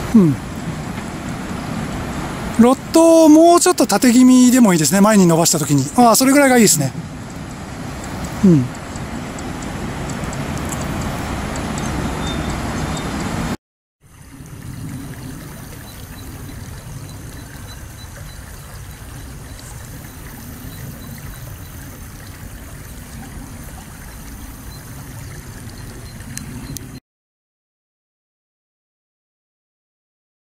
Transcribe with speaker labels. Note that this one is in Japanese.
Speaker 1: うん。ロッドをもうちょっと縦気味でもいいですね。前に伸ばしたときに。ああ、それぐらいがいいですね。うん。